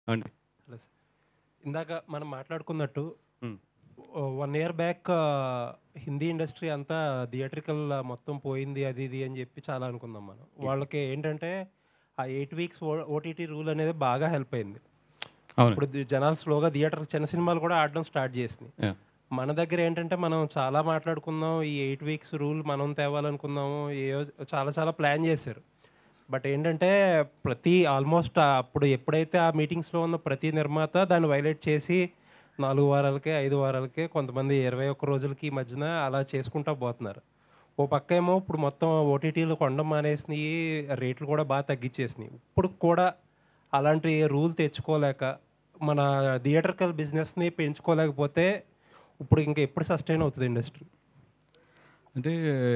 అండి. Hello sir. ఇందాక మనం మాట్లాడుకున్నట్టు hmm. 1 year back Hindi industry అంతా థియేట్రికల్ మొత్తం పోయింది అది ఇది అని చెప్పి చాలా అనుకున్నాం మనం. హ్మ్. వాళ్ళకి ఏంటంటే ఆ 8 వీక్స్ ఓటీటీ రూల్ అనేది బాగా హెల్ప్ అయింది. అవునండి. ఇప్పుడు జనాలు స్లోగా థియేటర్ చిన్న సినిమాలు కూడా ఆడడం స్టార్ట్ చేసినాయి. యాహ్! మన దగ్గర ఏంటంటే మనం చాలా మాట్లాడుకున్నాం. ఈ 8 వీక్స్ రూల్ మనం తేవాలనుకున్నాము. చాలా చాలా ప్లాన్ చేశారు. బట్ ఏంటంటే ఆల్మోస్ట్ అప్పుడు ఎప్పుడైతే ఆ మీటింగ్స్‌లో ఉన్న ప్రతి నిర్మాత దాన్ని వయలేట్ చేసి 4 వారాలకే, 5 వారాలకే కొంతమంది 21 రోజులకి ఈ మధ్యన అలా చేసుకుంటా పోతున్నారు. ఓ పక్కేమో ఇప్పుడు మొత్తం ఓటీటీలు కొనడం మానేసినియి. రేట్లు కూడా తగ్గిచ్చేసినియి. ఇప్పటికి కూడా అలాంటి రూల్ తెచ్చుకోలేక మన థియేట్రికల్ బిజినెస్‌ని పెంచుకోలేకపోతే ఇప్పుడు ఇంక ఎప్పుడు సస్టైన్ అవుతది ఇండస్ట్రీ? అంటే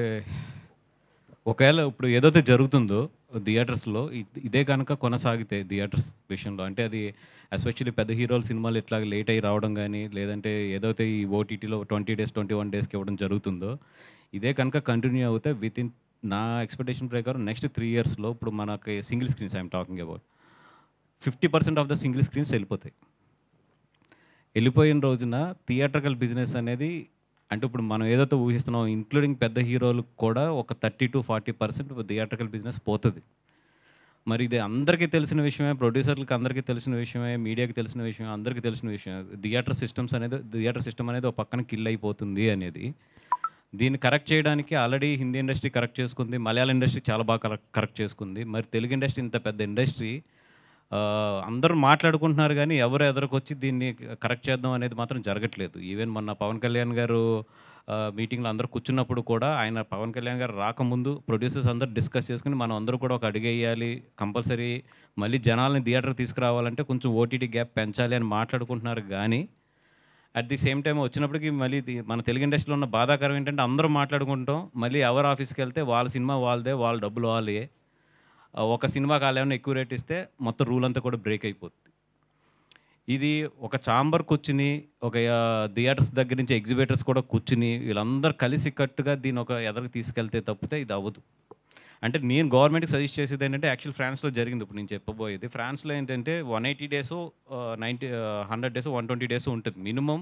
ఒకవేళ ఇప్పుడు ఏదైతే జరుగుతుందో థియేటర్స్‌లో ఇదే గనక కొనసాగితే థియేటర్స్ విషయంలో అంటే అది ఎస్పెషల్లీ పెద్ద హీరోల సినిమాలు ఇట్లాగ లేట్ అయ్యి రావడం గానీ, లేదంటే ఏదైతే ఈ ఓటీటీలో 20 డేస్, 21 డేస్‌కి ఇవ్వడం జరుగుతుందో, ఇదే కనుక కంటిన్యూ అవుతే వితిన్ నా ఎక్స్‌పెక్టేషన్ ప్రకారం నెక్స్ట్ 3 ఇయర్స్‌లో ఇప్పుడు మనకి single screens I'm talking about 50% of the single screens ఎళ్ళిపోతాయి. ఎళ్ళిపోయిన రోజున థియేట్రికల్ బిజినెస్ అనేది అంటే ఇప్పుడు మనం ఏదైతే ఊహిస్తున్నామో ఇంక్లూడింగ్ పెద్ద హీరోలకు కూడా ఒక 30-40% థియేట్రికల్ బిజినెస్ పోతది. మరి ఇది అందరికీ తెలిసిన విషయమే. ప్రొడ్యూసర్‌లకి అందరికీ తెలిసిన విషయమే. మీడియాకి తెలిసిన విషయమే. అందరికీ తెలిసిన విషయమే. థియేటర్ సిస్టమ్ అనేది ఒక పక్కన కిల్ అయిపోతుంది అనేది. దీన్ని కరెక్ట్ చేయడానికి ఆల్రెడీ హిందీ ఇండస్ట్రీ కరెక్ట్ చేసుకుంది. మలయాళం ఇండస్ట్రీ చాలా బాగా కరెక్ట్ చేసుకుంది. మరి తెలుగు ఇండస్ట్రీ ఇంత పెద్ద ఇండస్ట్రీ అందరూ మాట్లాడుకుంటున్నారు గానీ, ఎవరు ఎదరకొచ్చి దీన్ని కరెక్ట్ చేద్దాం అనేది మాత్రం జరగట్లేదు. ఈవెన్ మొన్న పవన్ కళ్యాణ్ గారు మీటింగ్‌లో అందరూ కూర్చున్నప్పుడు కూడా ఆయన పవన్ కళ్యాణ్ గారు రాకముందు ప్రొడ్యూసర్స్ అందరూ డిస్కస్ చేసుకొని మనం అందరూ కూడా ఒక అడుగేయాలి. కంపల్సరీ మళ్ళీ జనాల్ని థియేటర్‌కి తీసుకురావాలంటే కొంచెం ఓటీటీ గ్యాప్ పెంచాలి అని మాట్లాడుకుంటున్నారు గానీ, అట్ ది సేమ్ టైమ్ వచ్చినప్పటికి మళ్ళీ మన తెలుగు ఇండస్ట్రీలో ఉన్న బాధాకరం ఏంటంటే అందరూ మాట్లాడుకుంటాం. మళ్ళీ ఎవరు ఆఫీస్‌కెళ్తే వాళ్ళ సినిమా వాళ్ళదే. వాళ్ళ డబ్బులు వాళ్ళయే. ఒక సినిమాకి ఆళ్ళేమన్నా ఎక్కువ రేట్ ఇస్తే మొత్తం రూల్ అంతా కూడా బ్రేక్ అయిపోద్ది. ఇది ఒక చాంబర్ కూర్చుని, ఒక థియేటర్స్ దగ్గర నుంచి ఎగ్జిబిటర్స్ కూడా కూర్చుని, వీళ్ళందరూ కలిసికట్టుగా దీన్ని ఒక ఎదరికి తీసుకెళ్తే తప్పితే ఇది అవ్వదు. అంటే నేను గవర్నమెంట్‌కి సజెస్ట్ చేసేదేంటంటే యాక్చువల్ ఫ్రాన్స్‌లో జరిగింది ఇప్పుడు నేను చెప్పబోయేది. ఫ్రాన్స్‌లో ఏంటంటే 180 డేసో 100 డేసో, 120 డేసో ఉంటది. మినిమమ్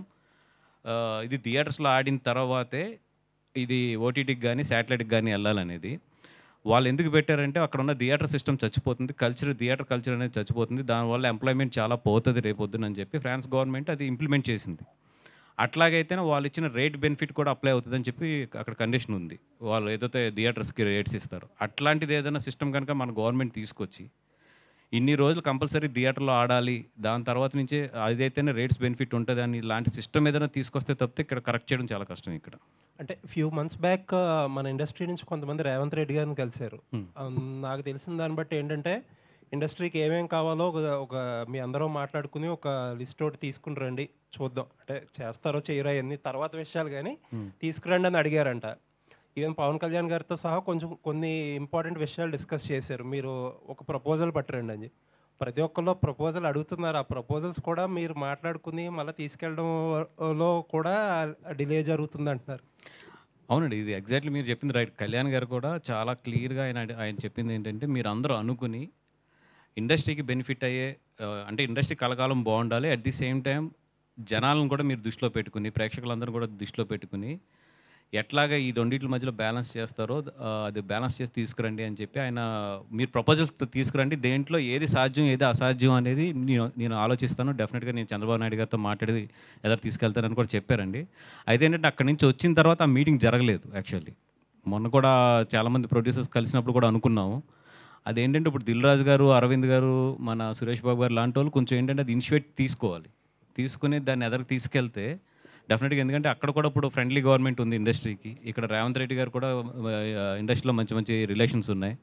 ఇది థియేటర్స్‌లో ఆడిన తర్వాతే ఇది ఓటీటీకి గాని, శాటిలైట్‌కి గాని ఎళ్ళాలనేది. వాళ్ళెందుకు పెట్టారంటే అక్కడున్న థియేటర్ సిస్టమ్ చచ్చిపోతుంది. థియేటర్ కల్చర్ అనేది చచ్చిపోతుంది. దానివల్ల ఎంప్లాయ్‌మెంట్ చాలా పోతది రేపొద్దున అని చెప్పి ఫ్రాన్స్ గవర్నమెంట్ అది ఇంప్లిమెంట్ చేసింది. అట్లాగైతేనే వాళ్ళిచ్చిన రేట్ బెనిఫిట్ కూడా అప్లై అవుతదని చెప్పి అక్కడ కండిషన్ ఉంది. వాళ్ళు ఏదైతే థియేటర్స్‌కి రేట్స్ ఇస్తారో. అట్లాంటిది ఏదైనా సిస్టమ్ గనుక మన గవర్నమెంట్ తీసుకొచ్చి, ఇన్ని రోజులు కంపల్సరీ థియేటర్‌లో ఆడాలి. దాని తర్వాత నుంచే అదైతేనే రేట్స్ బెనిఫిట్ ఉంటదని ఇలాంటి సిస్టమ్ ఏదైనా తీసుకొస్తే తప్పితే ఇక్కడ కరెక్ట్ చేయడం చాలా కష్టం ఇక్కడ. అంటే ఫ్యూ మంత్స్ బ్యాక్ మన ఇండస్ట్రీ నుంచి కొంతమంది రేవంత్ రెడ్డి గారిని కలిసారు. హ్మ్. నాకు తెలిసిన దాన్ని బట్టి ఏంటంటే, ఇండస్ట్రీకి ఏమేం కావాలో ఒక ఒక మీ అందరం మాట్లాడుకుని ఒక లిస్ట్ ఒకటి తీసుకొని రండి చూద్దాం. అంటే చేస్తారో చేయరో అయన్నీ తర్వాత విషయాలు గానీ, హ్మ్. తీసుకురండి అని అడిగారంట. ఈవెన్ పవన్ కళ్యాణ్ గారితో సహా కొన్ని ఇంపార్టెంట్ విషయాలు డిస్కస్ చేశారు. మీరు ఒక ప్రపోజల్ పట్టురండి అని చెప్పి. ప్రతి ఒక్కళ్ళు ప్రపోజల్ అడుగుతున్నారు. ఆ ప్రపోజల్స్ కూడా మీరు మాట్లాడుకుని మళ్ళా తీసుకెళ్ళడం లో కూడా డిలే జరుగుతుందంటున్నారు. అవునండి. ఇది ఎగ్జాక్ట్‌లీ మీరు చెప్పింది రైట్. కళ్యాణ్ గారు కూడా చాలా క్లియర్‌గా ఆయన చెప్పిందేంటంటే, మీరందరూ అనుకుని ఇండస్ట్రీకి బెనిఫిట్ అయ్యే అంటే ఇండస్ట్రీ కలకాలం బావుండాలి. అట్ ది సేమ్ టైమ్ జనాలను కూడా మీరు దృష్టిలో పెట్టుకొని, ప్రేక్షకులందరిని కూడా దృష్టిలో పెట్టుకొని, ఎట్లాగా ఈ రెండిట్ల మధ్యలో బ్యాలెన్స్ చేస్తారో అది బ్యాలెన్స్ చేసి తీసుకురండి అని చెప్పి ఆయన మీరు ప్రపోజల్స్‌తో తీసుకురండి. దేంట్లో ఏది సాధ్యం, ఏది అసాధ్యం అనేది నేను నేను ఆలోచిస్తాను. డెఫినిట్‌గా నేను చంద్రబాబు నాయుడు గారితో మాట్లాడి ఎదరికి తీసుకెళ్తానని కూడా చెప్పారండి. అయితే ఏంటంటే అక్కడి నుంచి వచ్చిన తర్వాత ఆ మీటింగ్ జరగలేదు యాక్చువల్లీ. మొన్న కూడా చాలామంది ప్రొడ్యూసర్స్ కలిసినప్పుడు కూడా అనుకున్నాము. అదేంటంటే ఇప్పుడు 'దిల్ రాజు' గారు, 'అరవింద్' గారు, మన 'సురేష్ బాబు' గారు లాంటోళ్ళు కొంచెం ఏంటంటే అది ఇనిషియేట్ తీసుకోవాలి. తీసుకొని దాన్ని ఎదరికి తీసుకెళ్తే డెఫినిట్‌గా ఎందుకంటే అక్కడ కూడా ఇప్పుడు ఫ్రెండ్లీ గవర్నమెంట్ ఉంది ఇండస్ట్రీకి. ఇక్కడ రేవంత్ రెడ్డి గారు కూడా ఇండస్ట్రీలో మంచి మంచి రిలేషన్స్ ఉన్నాయి.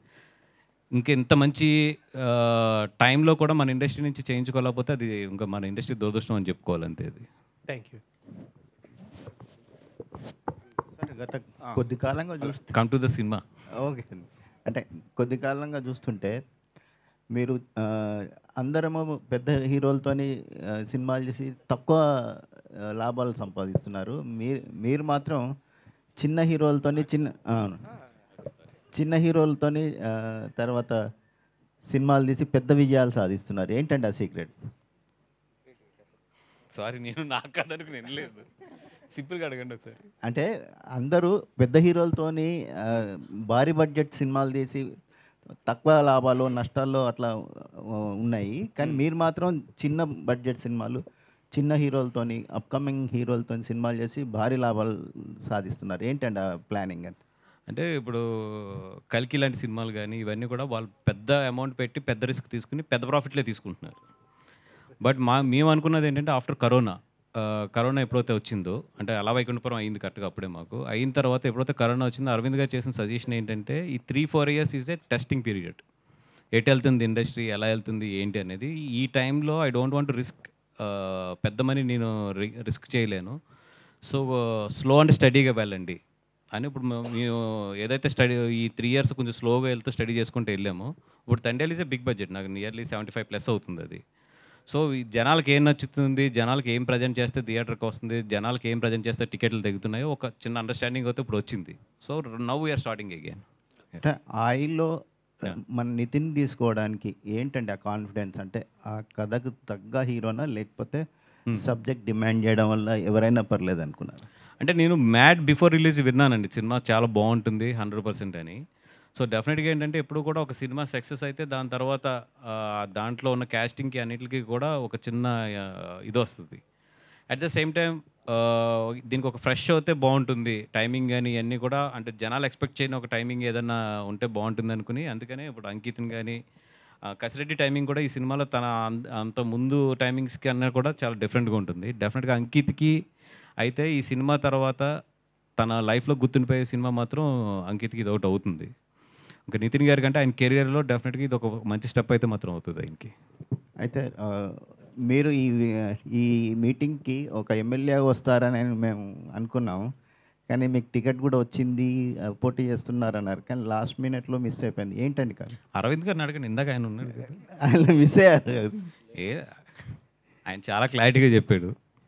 ఇంత మంచి టైంలో కూడా మన ఇండస్ట్రీ నుంచి చేయించుకోలేకపోతే అది ఇంకా మన ఇండస్ట్రీ దురదృష్టం అని చెప్పుకోవాలి అంతే అది. Thank you. సార్ గత కొద్ది కాలంగా చూస్తే come to the cinema. Okay అండి. అంటే కొద్ది కాలంగా చూస్తుంటే మీరు అందరము పెద్ద హీరోలతోని సినిమాలు చేసి తక్కువ లాభాలు సంపాదిస్తున్నారు. మీరు మాత్రం చిన్న హీరోలతోని అవును. చిన్న హీరోలతోని తర్వాత సినిమాలు తీసి పెద్ద విజయాలు సాధిస్తున్నారు. ఏంటండి ఆ సీక్రెట్? సారీ, నేను నాకు కాదనుకుని వినలేదు. సింపుల్గా అడగండి ఒకసారి. అంటే అందరూ పెద్ద హీరోలతోని భారీ బడ్జెట్ సినిమాలు తీసి తక్కువ లాభాలు నష్టాల్లో అట్లా ఉన్నాయి. కానీ మీరు మాత్రం చిన్న బడ్జెట్ సినిమాలు చిన్న హీరోలతోని అప్కమింగ్ హీరోలతోని సినిమాలు చేసి భారీ లాభాలు సాధిస్తున్నారు. ఏంటండి ఆ ప్లానింగ్ అని? అంటే ఇప్పుడు కల్కి లాంటి సినిమాలు కానీ ఇవన్నీ కూడా వాళ్ళు పెద్ద అమౌంట్ పెట్టి పెద్ద రిస్క్ తీసుకుని పెద్ద ప్రాఫిట్లే తీసుకుంటున్నారు. బట్ మేము అనుకున్నది ఏంటంటే ఆఫ్టర్ కరోనా ఎప్పుడైతే వచ్చిందో, అంటే అలా వైకుంఠపురం అయింది కరెక్ట్గా అప్పుడే మాకు అయిన తర్వాత ఎప్పుడైతే కరోనా వచ్చిందో అరవింద్ గారు చేసిన సజెషన్ ఏంటంటే ఈ 3-4 years is a testing period. ఎటు వెళ్తుంది ఇండస్ట్రీ, ఎలా వెళ్తుంది ఏంటి అనేది. ఈ టైంలో ఐ డోంట్ వాంట్ రిస్క్, పెద్ద మనీ నేను రిస్క్ చేయలేను. సో స్లో అండ్ స్టడీగా వెళ్ళండి అని ఇప్పుడు మేము ఏదైతే స్టడీ ఈ 3 ఇయర్స్ కొంచెం స్లోగా వెళ్తూ స్టడీ చేసుకుంటూ వెళ్ళాము. ఇప్పుడు Thandel is a big budget, నాకు నియర్లీ 75+ అవుతుంది అది. సో జనాలకి ఏం నచ్చుతుంది, జనాలకి ఏం ప్రజెంట్ చేస్తే థియేటర్కి వస్తుంది, జనాలకి ఏం ప్రజెంట్ చేస్తే టికెట్లు తెగుతున్నాయో ఒక చిన్న అండర్స్టాండింగ్ అయితే ఇప్పుడు వచ్చింది. So now we are starting again. అంటే ఆయిల్లో మన నితిన్ తీసుకోవడానికి ఏంటంటే ఆ కాన్ఫిడెన్స్? అంటే ఆ కథకు తగ్గ హీరోనా, లేకపోతే సబ్జెక్ట్ డిమాండ్ చేయడం వల్ల ఎవరైనా పర్లేదు అనుకున్నారు? అంటే నేను మ్యాడ్ బిఫోర్ రిలీజ్ విన్నానండి, సినిమా చాలా బాగుంటుంది 100% అని. సో డెఫినెట్గా ఏంటంటే ఎప్పుడు కూడా ఒక సినిమా సక్సెస్ అయితే దాని తర్వాత దాంట్లో ఉన్న క్యాస్టింగ్కి అన్నిటికీ కూడా ఒక చిన్న ఇది వస్తుంది. అట్ ద సేమ్ టైం దీనికి ఒక ఫ్రెష్ అయితే బాగుంటుంది, టైమింగ్ కానీ ఇవన్నీ కూడా అంటే జనాలు ఎక్స్పెక్ట్ చేయని ఒక టైమింగ్ ఏదన్నా ఉంటే బాగుంటుంది అనుకుని, అందుకనే ఇప్పుడు అంకిత్ని కానీ కసిరెడ్డి టైమింగ్ కూడా ఈ సినిమాలో తన అంత ముందు టైమింగ్స్కి అన్న కూడా చాలా డిఫరెంట్గా ఉంటుంది. డెఫినెట్గా అంకిత్కి అయితే ఈ సినిమా తర్వాత తన లైఫ్లో గుర్తుండిపోయే సినిమా మాత్రం అంకిత్కి ఇది ఒకటి అవుతుంది. ఇంకా నితిన్ గారి కంటే ఆయన కెరియర్లో డెఫినెట్గా ఇది ఒక మంచి స్టెప్ అయితే మాత్రం అవుతుంది ఆయనకి. అయితే మీరు ఈ మీటింగ్కి ఒక ఎమ్మెల్యే వస్తారని మేము అనుకున్నాము, కానీ మీకు టికెట్ కూడా వచ్చింది, పోటీ చేస్తున్నారన్నారు, కానీ లాస్ట్ మినిట్లో మిస్ అయిపోయింది. ఏంటండి కాదు? అరవింద్ గారిని అడగండి, ఇందాక ఆయన ఉన్నాడు కదా, ఆయన మిస్ అయ్యారు. ఆయన చాలా క్లారిటీగా చెప్పాడు.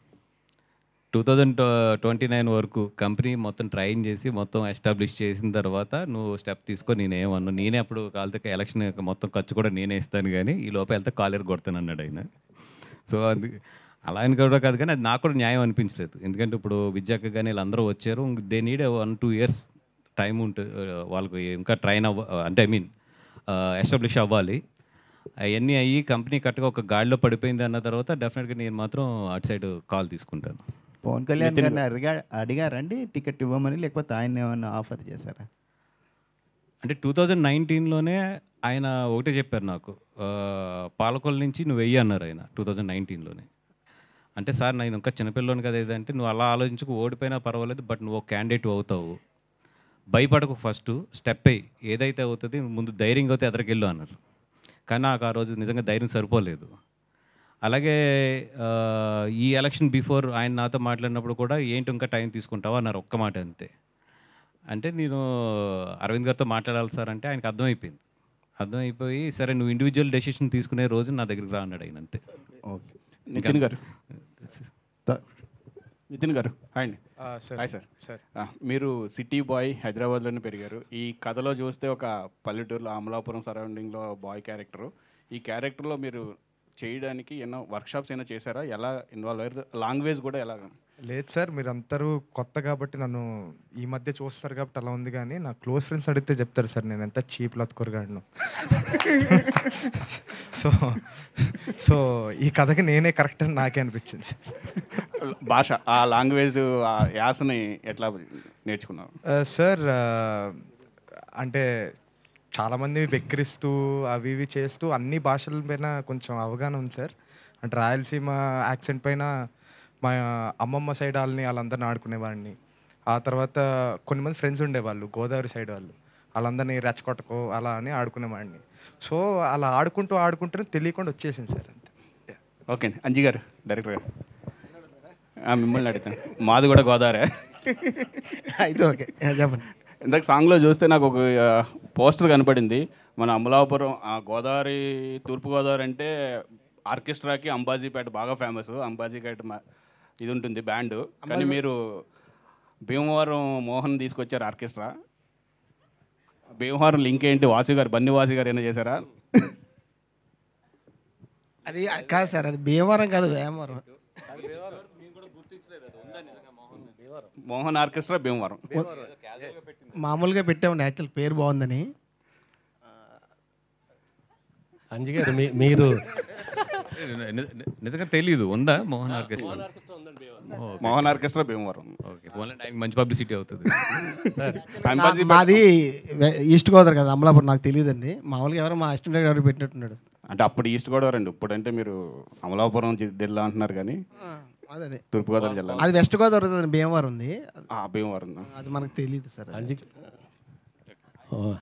2029 వరకు కంపెనీ మొత్తం ట్రైన్ చేసి మొత్తం ఎస్టాబ్లిష్ చేసిన తర్వాత నువ్వు స్టెప్ తీసుకో, నేనేమన్నా, నేనే అప్పుడు కాలితే ఎలక్షన్ మొత్తం ఖర్చు కూడా నేనే ఇస్తాను, కానీ ఈ లోపల వెళ్తే కాలేరు కొడతాను అన్నాడు ఆయన. సో అది అలా అని కూడా కాదు, కానీ అది నాకు కూడా న్యాయం అనిపించలేదు. ఎందుకంటే ఇప్పుడు విద్యాక కానీ వీళ్ళందరూ వచ్చారు, దే నీడ్ 1-2 ఇయర్స్ టైం ఉంటుంది వాళ్ళకు ఇంకా ట్రైన్ అంటే ఐ మీన్ ఎస్టాబ్లిష్ అవ్వాలి. అవన్నీ అయ్యి కంపెనీ కరెక్ట్గా ఒక గాడిలో పడిపోయింది అన్న తర్వాత డెఫినెట్గా నేను మాత్రం అటు సైడ్ కాల్ తీసుకుంటాను. పవన్ కళ్యాణ్ గారిని అడిగారండి టికెట్ ఇవ్వమని, లేకపోతే ఆయన ఏమైనా ఆఫర్ చేశారా? అంటే 2019లోనే ఆయన ఒకటే చెప్పారు నాకు, పాలకొల నుంచి నువ్వు వెయ్యి అన్నారు ఆయన 2019లోనే. అంటే సార్ నేను ఇంకా చిన్నపిల్లని కదా ఏదంటే, నువ్వు అలా ఆలోచించుకు ఓడిపోయినా పర్వాలేదు, బట్ నువ్వు ఒక క్యాండిడేట్ అవుతావు, భయపడకు, ఫస్ట్ స్టెప్ అయ్యి ఏదైతే అవుతుంది ముందు ధైర్యంగా అయితే ఎదరికెళ్ళు అన్నారు. కానీ నాకు ఆ రోజు నిజంగా ధైర్యం సరిపోలేదు. అలాగే ఈ ఎలక్షన్ బిఫోర్ ఆయన నాతో మాట్లాడినప్పుడు కూడా ఏంటి ఇంకా టైం తీసుకుంటావా అన్నారు, ఒక్క మాట అంతే. అంటే నేను అరవింద్ గారితో మాట్లాడాలి సార్ అంటే ఆయనకు అర్థమైపోయి సరే నువ్వు ఇండివిజువల్ డెసిషన్ తీసుకునే రోజు నా దగ్గరికి రా అన్నాడు ఆయన, అంతే. ఓకే. నితిన్ గారు హాయ్ అండి. Hi sir. మీరు సిటీ బాయ్, హైదరాబాద్లోనే పెరిగారు. ఈ కథలో చూస్తే ఒక పల్లెటూరులో అమలాపురం సరౌండింగ్లో బాయ్ క్యారెక్టరు. ఈ క్యారెక్టర్లో మీరు చేయడానికి ఎన్నో వర్క్షాప్స్ అయినా చేశారా? ఎలా ఇన్వాల్వ్ అయ్యారు? లాంగ్వేజ్ కూడా ఎలా? లేదు సార్, మీరు అందరూ కొత్త కాబట్టి నన్ను ఈ మధ్య చూస్తారు కాబట్టి అలా ఉంది, కానీ నా క్లోజ్ ఫ్రెండ్స్ అడిగితే చెప్తారు సార్ నేను ఎంత చీప్ లత్కొరగాను. సో ఈ కథకి నేనే కరెక్ట్ అని నాకే అనిపించింది. భాష, ఆ లాంగ్వేజ్, ఆ యాసని ఎట్లా నేర్చుకున్నారు సార్? అంటే చాలామంది వెక్కిరిస్తూ అవి ఇవి చేస్తూ అన్ని భాషల పైన కొంచెం అవగాహన ఉంది సార్. అంటే రాయలసీమ యాక్సెంట్ పైన మా అమ్మమ్మ సైడ్ వాళ్ళందరినీ ఆడుకునేవాడిని. ఆ తర్వాత కొంతమంది ఫ్రెండ్స్ ఉండేవాళ్ళు గోదావరి సైడ్ వాళ్ళు, వాళ్ళందరినీ రెచ్చగొట్టకో అలా అని ఆడుకునేవాడిని. సో అలా ఆడుకుంటూనే తెలియకుండా వచ్చేసింది సార్, అంతే. ఓకే అండి. అంజీ గారు, డైరెక్టర్ గారు, మిమ్మల్ని అడుగుతాను. మాది కూడా గోదావరి. అయితే ఓకే, చెప్పండి. ఇందాక సాంగ్లో చూస్తే నాకు ఒక పోస్టర్ కనపడింది. మన అమలాపురం, గోదావరి, తూర్పుగోదావరి అంటే ఆర్కెస్ట్రాకి అంబాజీపేట బాగా ఫేమస్. అంబాజీపేట ఇది ఉంటుంది బ్యాండ్, కానీ మీరు భీమవరం మోహన్ తీసుకొచ్చారు ఆర్కెస్ట్రా. భీమవరం లింక్ ఏంటి? బన్నీ వాసు గారు ఏమైనా చేశారా? అది కాదు సార్, అది భీమవరం కాదు, వేమవరం. మోహన్ ఆర్కెస్ట్రా భీమవరం. మామూలుగా పెట్టామండి, యాక్చువల్ పేరు బాగుందని. అంజి గారు మీరు నిజంగా తెలీదు, ఉందా Mohan orchestra? Mohan orchestra Bhimavaram. Okay, ఆయనకి మంచి పబ్లిసిటీ అవుతుంది. సార్ మాది ఈస్ట్ గోదావరి కదా, అమలాపురం. నాకు తెలియదండి, మామూలుగా ఎవరో మా అసిస్టెంట్ ఎవరు పెట్టినట్టున్నాడు. అంటే అప్పుడు ఈస్ట్ గోదావరి అండి, ఇప్పుడంటే మీరు అమలాపురం జిల్లా అంటున్నారు కానీ అదే తూర్పుగోదావరి జిల్లా. అది వెస్ట్ గోదావరి భీమవరం ఉంది, భీమవరం. అది మనకు తెలియదు సార్. అంజి